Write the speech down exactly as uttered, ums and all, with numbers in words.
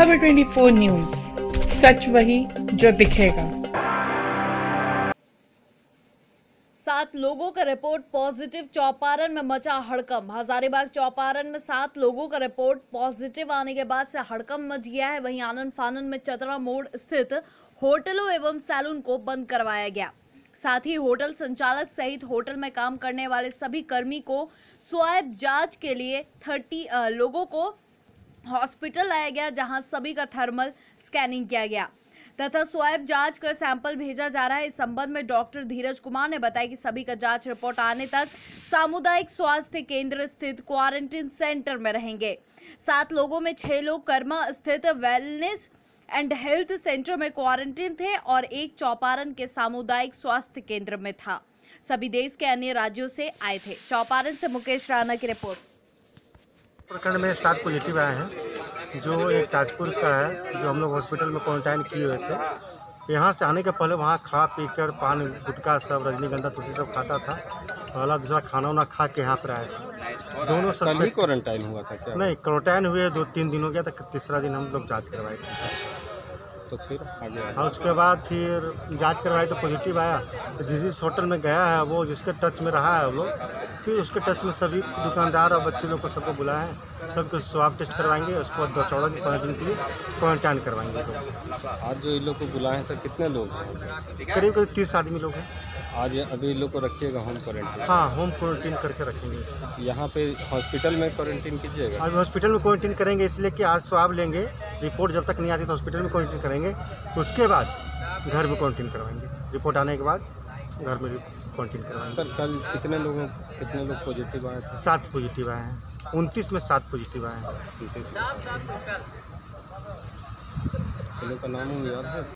खबर चौबीस न्यूज, सच वही जो दिखेगा। सात लोगों का रिपोर्ट पॉजिटिव। चौपारण में मचा हड़कंप। हजारीबाग चौपारण में सात लोगों का रिपोर्ट पॉजिटिव आने के बाद से हड़कंप मच गया है। वहीं आनन फानन में चतरा मोड़ स्थित होटलों एवं सैलून को बंद करवाया गया। साथ ही होटल संचालक सहित होटल में काम करने वाले सभी कर्मी को स्वाब जांच के लिए तीस लोगों को हॉस्पिटल लाया गया, जहां सभी का थर्मल स्कैनिंग किया गया तथा स्वाब जांच कर सैंपल भेजा जा रहा है। इस संबंध में डॉक्टर धीरज कुमार ने बताया कि सभी का जांच रिपोर्ट आने तक सामुदायिक स्वास्थ्य केंद्र स्थित क्वारंटीन सेंटर में रहेंगे। सात लोगों में छह लोग कर्मा स्थित वेलनेस एंड हेल्थ सेंटर में क्वारंटीन थे और एक चौपारण के सामुदायिक स्वास्थ्य केंद्र में था। सभी देश के अन्य राज्यों से आए थे। चौपारण से मुकेश राणा की रिपोर्ट। प्रखंड में सात पॉजिटिव आए हैं, जो एक ताजपुर का है, जो हम लोग हॉस्पिटल में क्वारंटाइन किए हुए थे। यहाँ से आने के पहले वहाँ खा पी कर पान गुटखा सब रजनीगंधा तुलसी सब खाता था। पहला दूसरा खाना वाना खा के यहाँ पर आया था। दोनों कल ही क्वारंटाइन हुआ था क्या? नहीं, क्वारंटाइन हुए दो तीन दिन हो गया था। तीसरा दिन हम लोग जाँच करवाए थे, तो फिर आगे और उसके बाद फिर जांच करवाई तो पॉजिटिव आया। तो जिस जिस होटल में गया है वो जिसके टच में रहा है वो लोग, फिर उसके टच में सभी दुकानदार और बच्चे लोग को सबको बुलाए हैं। सबको स्वाब टेस्ट करवाएंगे, उसको बाद चौदह दिन पाँच दिन के लिए क्वारंटाइन करवाएंगे। तो आज जो इन लोग को बुलाए हैं सर, कितने लोग? करीब करीब तीस आदमी लोग हैं। आज अभी इन लोग को रखिएगा होम क्वारंटीन? हाँ, होम क्वारंटीन करके रखेंगे। यहाँ पे हॉस्पिटल में क्वारंटीन कीजिएगा? आज हॉस्पिटल में क्वारंटीन करेंगे, इसलिए कि आज स्वाब लेंगे, रिपोर्ट जब तक नहीं आती तो हॉस्पिटल में क्वारंटीन करेंगे। उसके बाद घर में क्वारंटीन करवाएंगे। रिपोर्ट आने के बाद घर में क्वारंटीन करवाएंगे। सर कल कितने लोगों कितने लोग पॉजिटिव आए थे? सात पॉजिटिव आए हैं। उनतीस में सात पॉजिटिव आए हैं। उनतीस। इन लोग का नाम याद है?